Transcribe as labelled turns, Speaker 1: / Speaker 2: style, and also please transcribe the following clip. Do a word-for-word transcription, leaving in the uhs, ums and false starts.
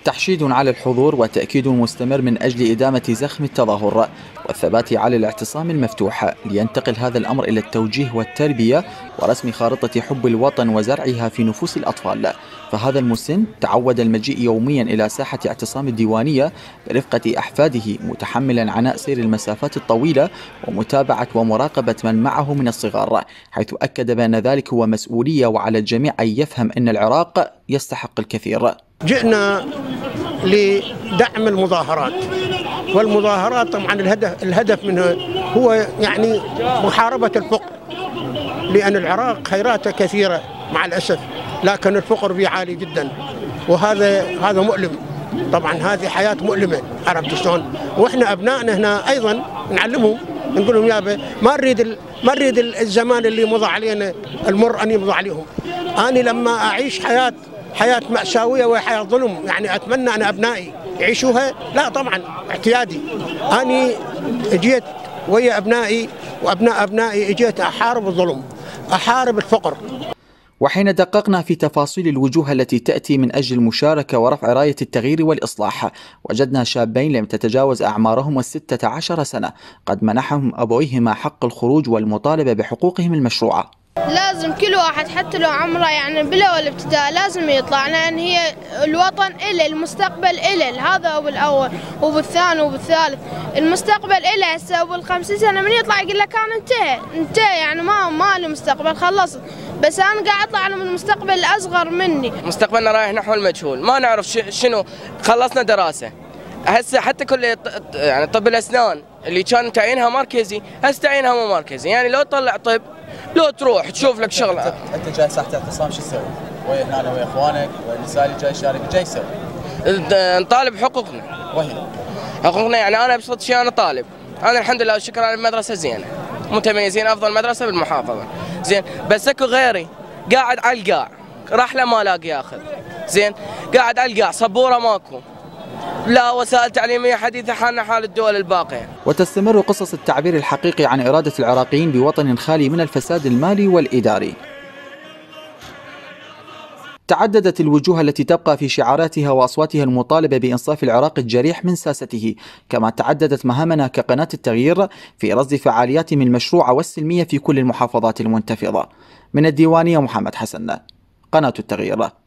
Speaker 1: تحشيد على الحضور وتأكيد مستمر من أجل إدامة زخم التظاهر والثبات على الاعتصام المفتوح، لينتقل هذا الأمر إلى التوجيه والتربية ورسم خارطة حب الوطن وزرعها في نفوس الأطفال. فهذا المسن تعود المجيء يوميا إلى ساحة اعتصام الديوانية برفقة أحفاده، متحملا عناء سير المسافات الطويلة ومتابعة ومراقبة من معه من الصغار، حيث أكد بأن ذلك هو مسؤولية وعلى الجميع أن يفهم أن العراق يستحق الكثير.
Speaker 2: جئنا لدعم المظاهرات، والمظاهرات طبعا الهدف الهدف منها هو يعني محاربة الفقر، لأن العراق خيراته كثيرة مع الأسف، لكن الفقر فيه عالي جدا، وهذا هذا مؤلم. طبعا هذه حياة مؤلمة، عرفت شلون؟ واحنا أبنائنا هنا أيضا نعلمهم، نقول لهم يابا ما نريد ما نريد الزمان اللي مضى علينا المر أن يمضى عليهم. أنا لما أعيش حياة حياة مأساوية وحياة ظلم، يعني أتمنى أن أبنائي يعيشوها؟ لا طبعا اعتيادي. أنا جيت ويا أبنائي وأبناء أبنائي، جيت أحارب الظلم، أحارب الفقر.
Speaker 1: وحين دققنا في تفاصيل الوجوه التي تأتي من أجل المشاركة ورفع راية التغيير والإصلاح، وجدنا شابين لم تتجاوز أعمارهم الستة عشر سنة قد منحهم أبويهما حق الخروج والمطالبة بحقوقهم المشروعة.
Speaker 3: لازم كل واحد حتى لو عمره يعني بلا ولا ابتداء لازم يطلع، لأن هي الوطن إله، المستقبل إله، هذا هو الأول وبالثاني وبالثالث. المستقبل إله هسه وبالخمسين سنة من يطلع يقول لك أنا انتهى انتهى يعني ما ما لي مستقبل خلصت، بس أنا قاعد أطلع من المستقبل الأصغر مني.
Speaker 4: مستقبلنا رايح نحو المجهول، ما نعرف شنو. خلصنا دراسة هسه حتى كلية يعني طب الأسنان اللي كان تعيينها مركزي هسه تعيينها مو مركزي، يعني لو تطلع طب لو تروح تشوف لك شغله.
Speaker 1: انت جاي ساحه اعتصام شو تسوي؟ ويا هنا ويا اخوانك والنساء اللي جاي يشارك جاي يسوي؟
Speaker 4: نطالب حقوقنا.
Speaker 1: وهي
Speaker 4: حقوقنا يعني انا ابسط شيء انا طالب، انا الحمد لله والشكر على المدرسه زينه، متميزين افضل مدرسه بالمحافظه، زين، بس اكو غيري قاعد على القاع، رحله ما لاقي ياخذ، زين، قاعد على القاع، صبوره ماكو، لا وسائل تعليمية حديثة حالنا حال الدول الباقية.
Speaker 1: وتستمر قصص التعبير الحقيقي عن إرادة العراقيين بوطن خالي من الفساد المالي والإداري. تعددت الوجوه التي تبقى في شعاراتها وأصواتها المطالبة بإنصاف العراق الجريح من ساسته، كما تعددت مهامنا كقناة التغيير في رصد فعالياتهم المشروعة والسلمية في كل المحافظات المنتفضة. من الديوانية محمد حسن، قناة التغيير.